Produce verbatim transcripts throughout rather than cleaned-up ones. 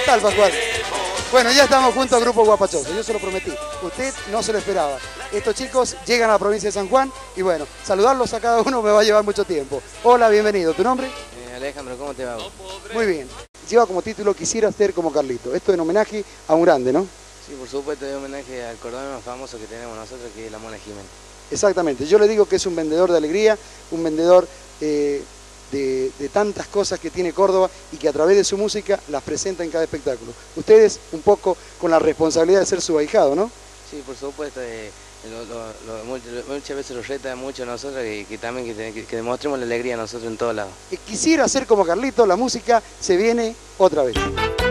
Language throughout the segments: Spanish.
tal, Pascual? Bueno, ya estamos junto al grupo Guapachoso, yo se lo prometí. Usted no se lo esperaba. Estos chicos llegan a la provincia de San Juan y bueno, saludarlos a cada uno me va a llevar mucho tiempo. Hola, bienvenido. ¿Tu nombre? Eh, Alejandro, ¿cómo te va? Muy bien. Lleva como título Quisiera ser como Carlito. Esto en homenaje a un grande, ¿no? Sí, por supuesto, es homenaje al cordobés más famoso que tenemos nosotros, que es la Mona Jiménez. Exactamente. Yo le digo que es un vendedor de alegría, un vendedor eh, de, de tantas cosas que tiene Córdoba y que a través de su música las presenta en cada espectáculo. Ustedes un poco con la responsabilidad de ser su ahijado, ¿no? Sí, por supuesto. Eh, lo, lo, lo, muchas veces lo reta mucho a nosotros y que también que, que, que demostremos la alegría a nosotros en todos lados. Quisiera ser como Carlito, la música se viene otra vez.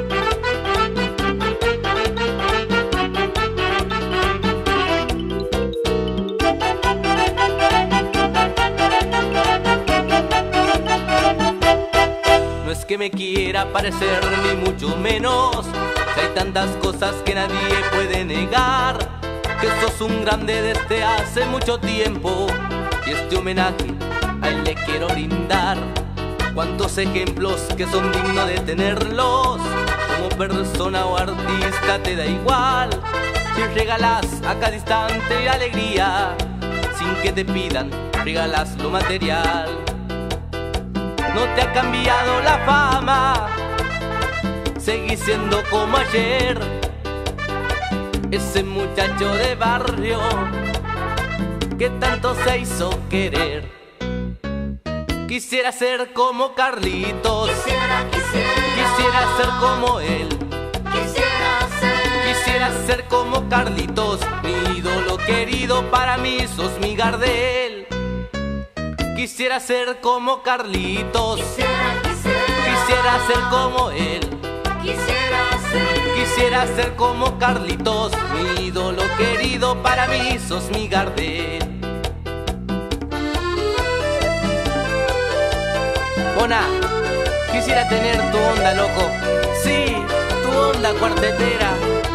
No es que me quiera parecer ni mucho menos, que hay tantas cosas que nadie puede negar, que sos un grande desde hace mucho tiempo y este homenaje a él le quiero brindar. Cuántos ejemplos que son dignos de tenerlos, como persona o artista te da igual, si regalas a cada instante alegría, sin que te pidan regalas lo material. No te ha cambiado la fama, seguís siendo como ayer, ese muchacho de barrio que tanto se hizo querer. Quisiera ser como Carlitos, Quisiera, quisiera, quisiera ser como él, quisiera ser, quisiera ser como Carlitos, mi ídolo querido, para mí sos mi Gardel. Quisiera ser como Carlitos, quisiera, quisiera, quisiera ser como él, quisiera ser, quisiera ser como Carlitos, mi ídolo querido, para mí sos mi Gardel. Mona, quisiera tener tu onda, loco, sí, tu onda cuartetera.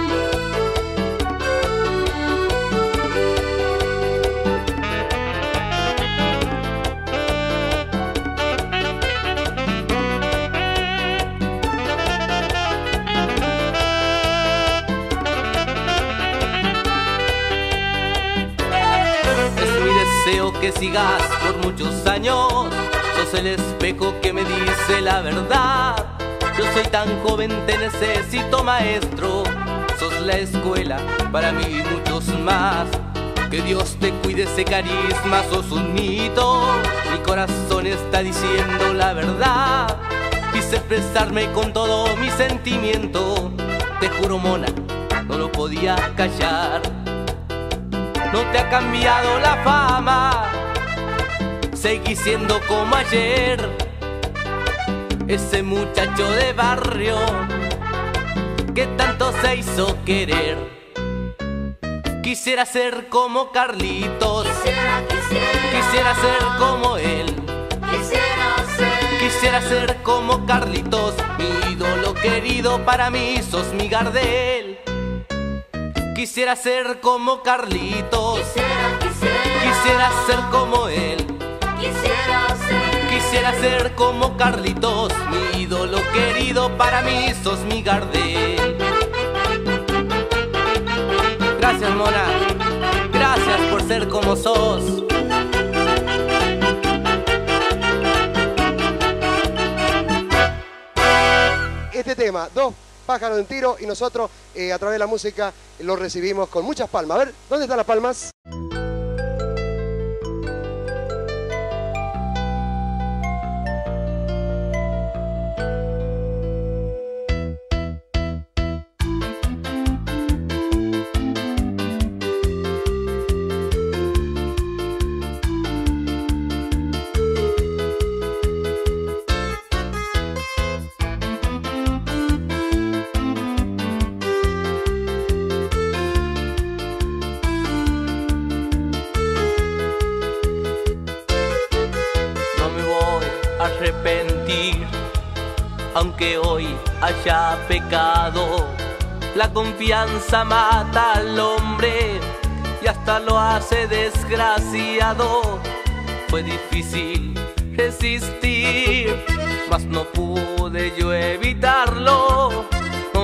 Deseo que sigas por muchos años, sos el espejo que me dice la verdad. Yo soy tan joven, te necesito maestro, sos la escuela para mí y muchos más. Que Dios te cuide ese carisma, sos un mito, mi corazón está diciendo la verdad. Quise expresarme con todo mi sentimiento, te juro Mona, no lo podía callar. No te ha cambiado la fama, seguís siendo como ayer, ese muchacho de barrio que tanto se hizo querer. Quisiera ser como Carlitos, quisiera, quisiera, quisiera ser como él, quisiera ser, quisiera ser como Carlitos, mi ídolo querido, para mí sos mi Gardel. Quisiera ser como Carlitos, quisiera, quisiera, quisiera ser como él, quisiera ser, quisiera ser como Carlitos, mi ídolo querido, para mí sos mi Gardel. Gracias Mona, gracias por ser como sos. Este tema, dos pájaros en tiro y nosotros eh, a través de la música lo recibimos con muchas palmas. A ver, ¿dónde están las palmas? Arrepentir, aunque hoy haya pecado. La confianza mata al hombre y hasta lo hace desgraciado. Fue difícil resistir, mas no pude yo evitarlo.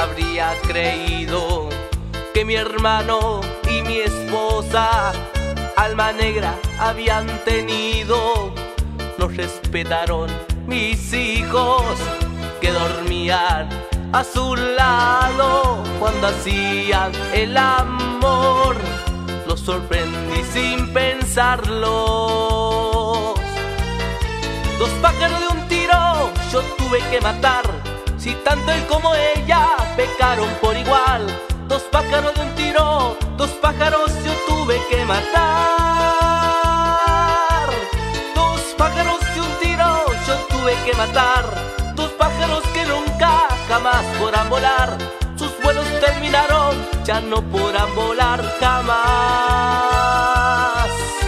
habría creído que mi hermano y mi esposa alma negra habían tenido. No respetaron mis hijos que dormían a su lado cuando hacían el amor. Los sorprendí sin pensarlo. Dos pájaros de un tiro yo tuve que matar, si tanto él como ella pecaron por igual. Dos pájaros de un tiro, dos pájaros yo tuve que matar. Dos pájaros de un tiro yo tuve que matar. Dos pájaros que nunca jamás podrán volar. Sus vuelos terminaron, ya no podrán volar jamás.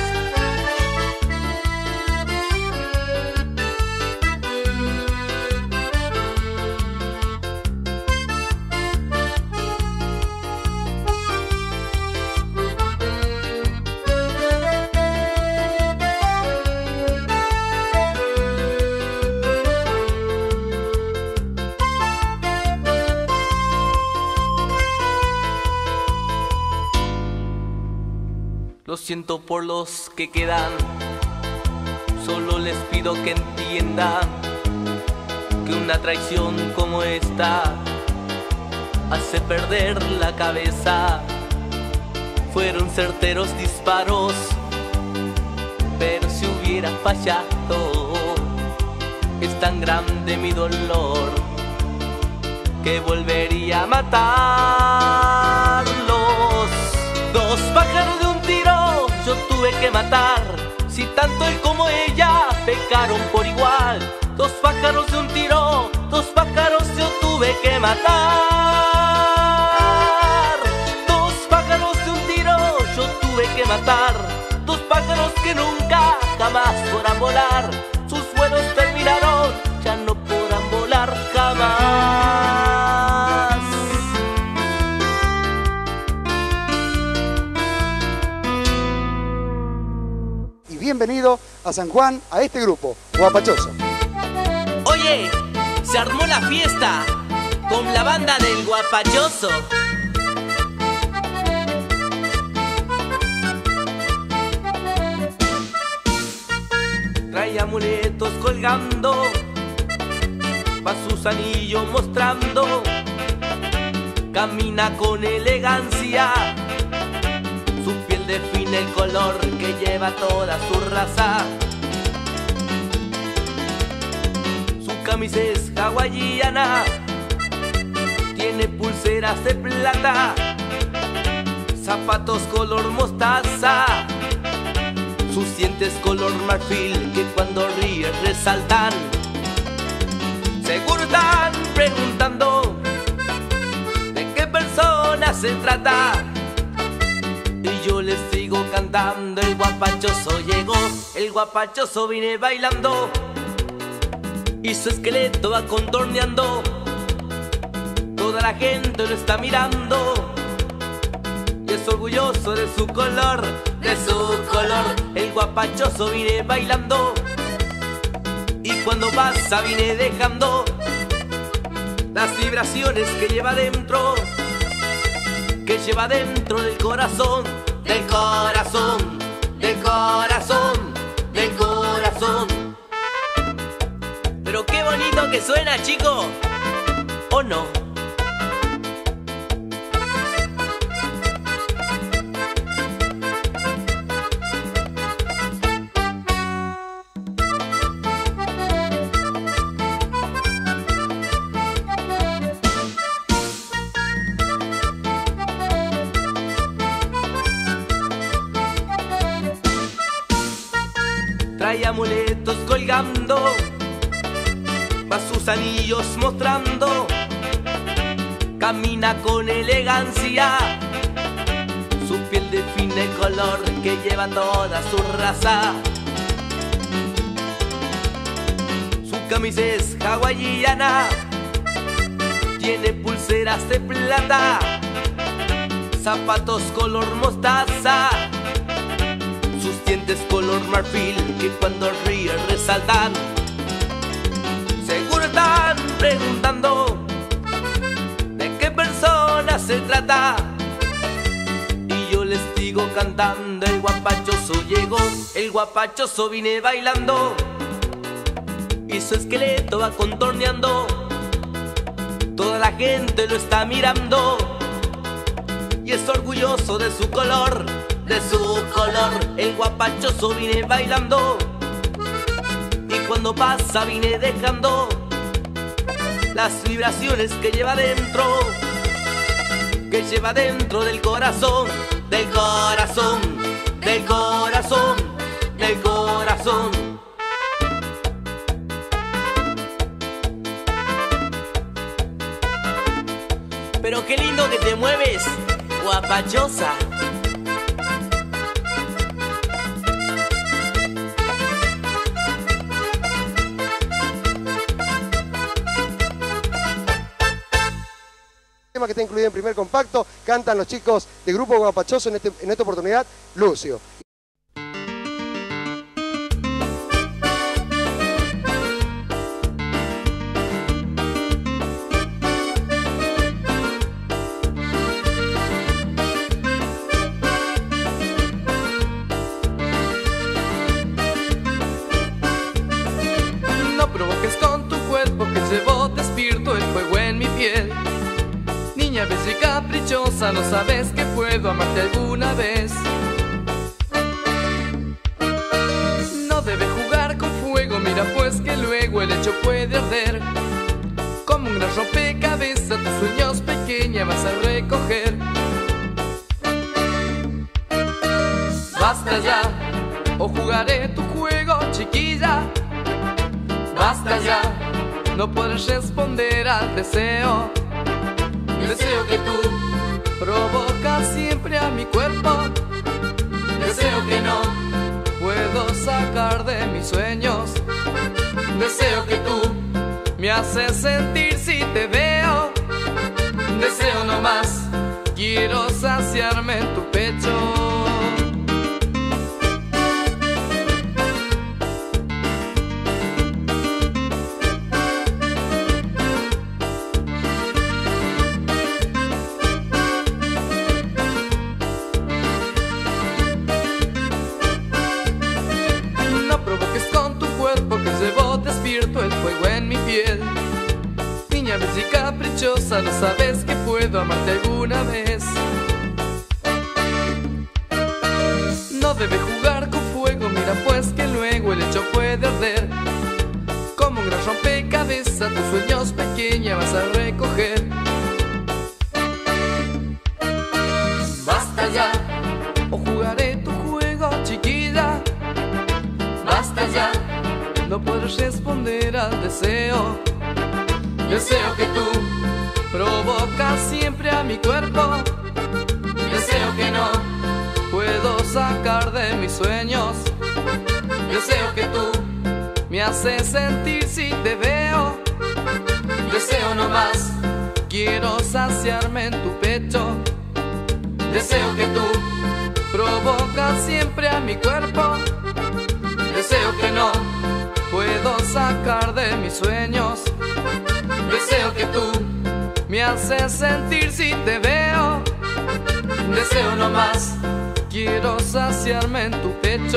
Lo siento por los que quedan, solo les pido que entiendan que una traición como esta hace perder la cabeza. Fueron certeros disparos, pero si hubiera fallado, es tan grande mi dolor que volvería a matarlos. Dos pájaros de un tiro yo tuve que matar, si tanto él como ella pecaron por igual. Dos pájaros de un tiro, dos pájaros yo tuve que matar. Dos pájaros de un tiro yo tuve que matar. Dos pájaros que nunca jamás podrán volar. Sus vuelos terminaron, ya no podrán volar jamás. Bienvenido a San Juan, a este grupo, Guapachoso. Oye, se armó la fiesta con la banda del Guapachoso. Trae amuletos colgando, va sus anillos mostrando, camina con elegancia. Su piel define el color que lleva toda su raza. Su camisa es hawaiana, tiene pulseras de plata, zapatos color mostaza, sus dientes color marfil que cuando ríe resaltan. Seguro están preguntando de qué persona se trata. Y yo les sigo cantando, el guapachoso llegó, el guapachoso viene bailando, y su esqueleto va contorneando, toda la gente lo está mirando, y es orgulloso de su color, de su color, el guapachoso viene bailando, y cuando pasa viene dejando las vibraciones que lleva dentro, que lleva dentro del corazón, del corazón, del corazón, del corazón. Pero qué bonito que suena, chico, ¿o no? Trae amuletos colgando, va sus anillos mostrando, camina con elegancia, su piel define el color que lleva toda su raza. Su camisa es hawaiana, tiene pulseras de plata, zapatos color mostaza, sus dientes color marfil que cuando ríe resaltan. Seguro están preguntando de qué se trata. Y yo les digo cantando, el guapachoso llegó, el guapachoso viene bailando y su esqueleto va contorneando. Toda la gente lo está mirando y es orgulloso de su color, de su color. El guapachoso viene bailando y cuando pasa viene dejando las vibraciones que lleva dentro, que lleva dentro del corazón, del corazón, del corazón, del corazón. Pero qué lindo que te mueves, guapachosa. Que está incluido en primer compacto, cantan los chicos de Grupo Guapachoso, en, este, en esta oportunidad, Lucio. No provoques con tu cuerpo que llevo despierto el fuego en mi piel. Niña bella y caprichosa, ¿no sabes que puedo amarte alguna vez? No debes jugar con fuego, mira pues que luego el hecho puede arder. Como un gran rompecabezas, tus sueños pequeña vas a recoger. Basta ya, o jugaré tu juego, chiquilla. Basta ya, no puedes responder al deseo. Deseo que tú provocas siempre a mi cuerpo. Deseo que no puedo sacar de mis sueños. Deseo que tú me haces sentir si te veo. Deseo no más, quiero saciarme en tu pecho. El fuego en mi piel. Niña bella y caprichosa, ¿no sabes que puedo amarte alguna vez? No debes jugar con fuego, mira pues que luego el hecho puede arder. Como un gran rompecabezas, tus sueños pequeña vas a recoger. Basta ya, o jugaré tu juego, chiquilla. Basta ya, no puedes responder al deseo. Deseo que tú provocas siempre a mi cuerpo. Deseo que no puedo sacar de mis sueños. Deseo que tú me haces sentir si te veo. Deseo no más, quiero saciarme en tu pecho. Deseo que tú provocas siempre a mi cuerpo. Deseo que no puedo sacar de mis sueños. Deseo que tú me haces sentir si te veo. Deseo no más, quiero saciarme en tu pecho.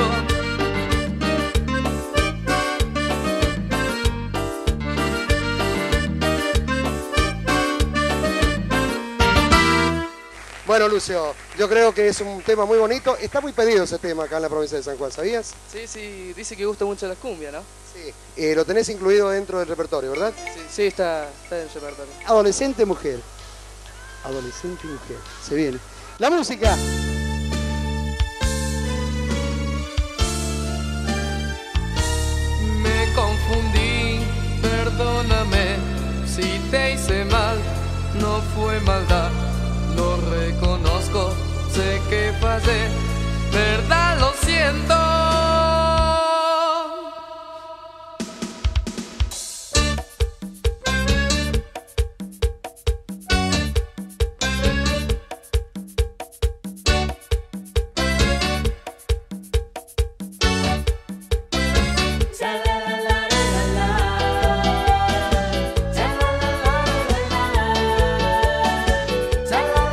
Bueno, Lucio, yo creo que es un tema muy bonito. Está muy pedido ese tema acá en la provincia de San Juan, ¿sabías? Sí, sí, dice que gusta mucho la cumbia, ¿no? Sí. Eh, lo tenés incluido dentro del repertorio, ¿verdad? Sí, sí, está, está en el repertorio. Adolescente mujer. Adolescente mujer. Se viene. La música. Me confundí, perdóname si te hice mal, no fue maldad. Lo reconozco, sé que fallé, verdad lo siento. La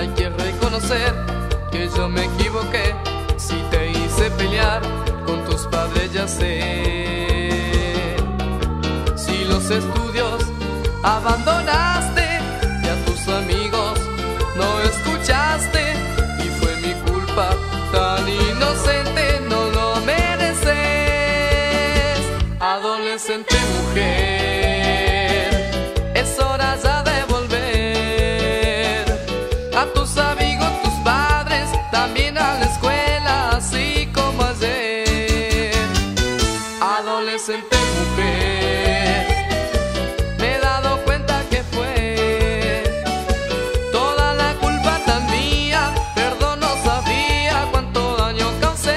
hay que reconocer que yo me equivoqué. Si te hice pelear con tus padres ya sé. Si los estudios abandonaste y a tus amigos no escuchaste, y fue mi culpa tan inocente, no lo mereces. Adolescente mujer, es hora ya de volver a tus amigos, tus padres, también a la escuela, así como ayer. Adolescente mujer, me he dado cuenta que fue toda la culpa tan mía, perdón, no sabía cuánto daño causé.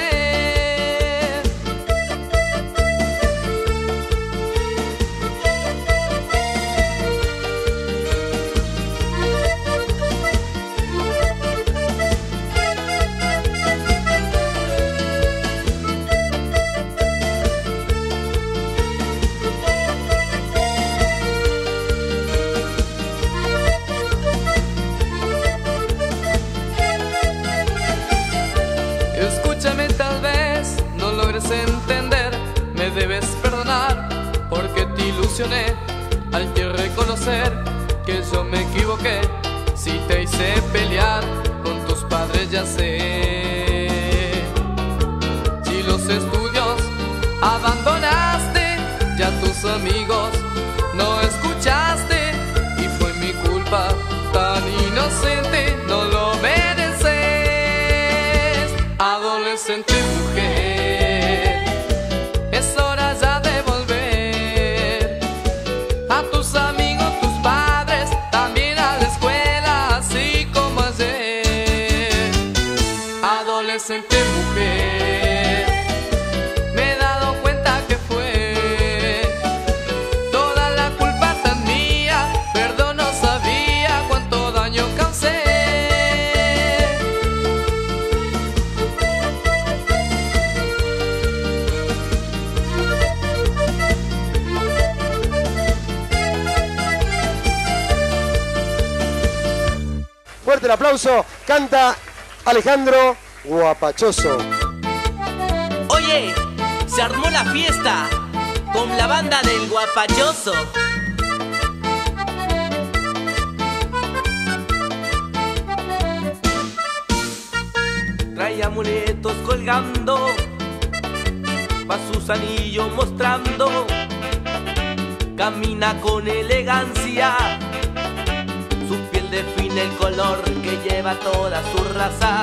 Escúchame, tal vez no logres entender, me debes perdonar porque te ilusioné. Hay que reconocer que yo me equivoqué. Si te hice pelear con tus padres ya sé. Si los estudios abandonaste, ya tus amigos no escuchaste, y fue mi culpa tan inocente, no lo mereces. Adolescente mujer, es hora ya de volver a tus amigos, tus padres, también a la escuela, así como ayer. Adolescente mujer, me he dado cuenta que fue toda la culpa tan mía, perdón, no sabía cuánto daño causé. Fuerte el aplauso, canta Alejandro Guapachoso. Oye, se armó la fiesta con la banda del Guapachoso. Trae amuletos colgando, pa' sus anillos mostrando, camina con elegancia, su piel define el color que lleva toda su raza.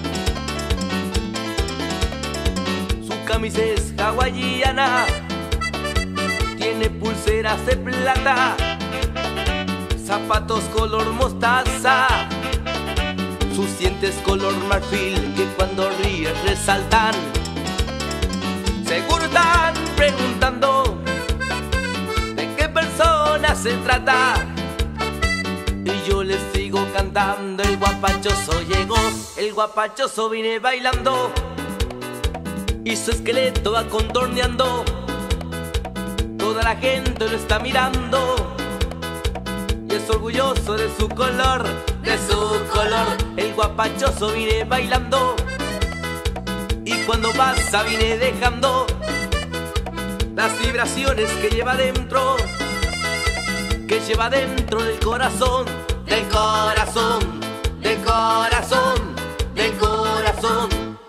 Su camisa es hawaiana, tiene pulseras de plata, zapatos color mostaza, sus dientes color marfil que cuando ríe resaltan. Seguro están preguntando de qué persona se trata, y yo les sigo cantando. El guapachoso llegó, el guapachoso viene bailando, y su esqueleto va contorneando. Toda la gente lo está mirando, y es orgulloso de su color, de su color. El guapachoso viene bailando, y cuando pasa viene dejando las vibraciones que lleva dentro, que lleva dentro del corazón, del corazón, del corazón, del corazón.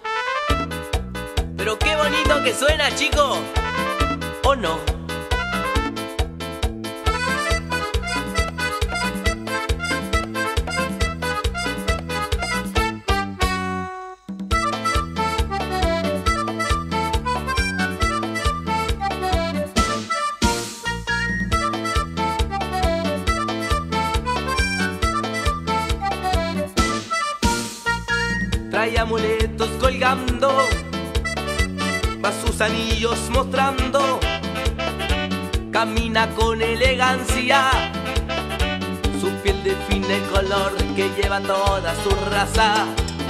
Pero qué bonito que suena, chico, ¿o no? Trae amuletos colgando, va sus anillos mostrando, camina con elegancia, su piel define el color que lleva toda su raza.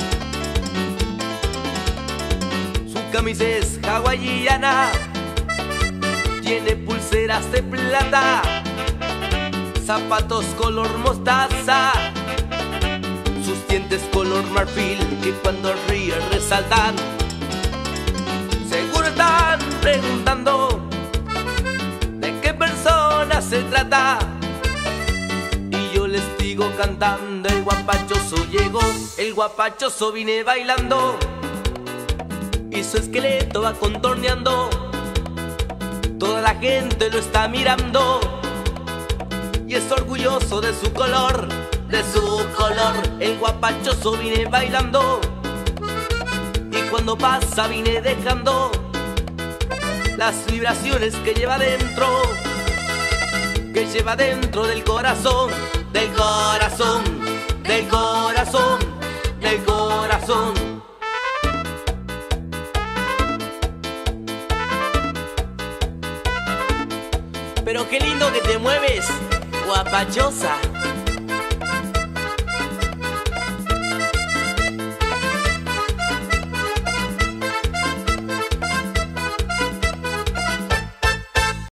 Su camisa es hawaiana, tiene pulseras de plata, zapatos color mostaza, sus dientes color marfil que cuando ríe resaltan. Seguro están preguntando de qué persona se trata, y yo les digo cantando: el guapachoso llegó, el guapachoso vine bailando, y su esqueleto va contorneando, toda la gente lo está mirando, y es orgulloso de su color, de su color. El guapachoso vine bailando, y cuando pasa vine dejando las vibraciones que lleva dentro, que lleva dentro del corazón, del corazón, del corazón, del corazón. Pero qué lindo que te mueves, guapachosa.